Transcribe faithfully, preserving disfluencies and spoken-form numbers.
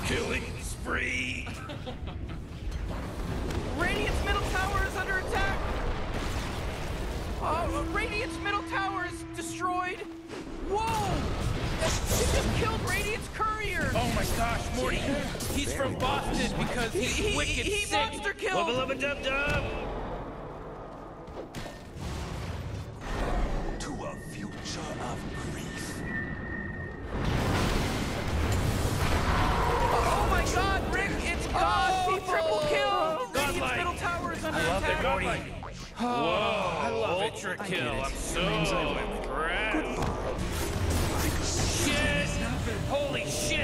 Killing spree! Radiant's middle tower is under attack! Uh, Radiant's middle tower is destroyed! Whoa! She just killed Radiant's courier! Oh my gosh, Morty! He's from Boston because he's He, wicked he, he sick! monster killed! Wubba lubba dub dub! To a future of grief. Oh my god, Rick, it's God! Oh, He triple killed! Radiant's Godlike. middle tower is under I love it, attack! Morty! Whoa, I love ultra I kill. get it. I'm so Means I win. impressed. Goodbye. Shit! Holy shit!